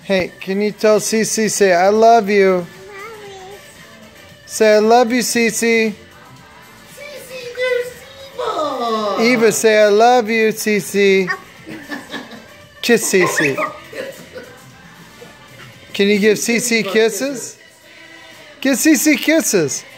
Hey, can you tell CeeCee, say I love you. Say I love you, CeeCee. CeeCee, there's Eva. Eva, say I love you, CeeCee. Kiss CeeCee. Can you give CeeCee kisses? Give CeeCee kisses.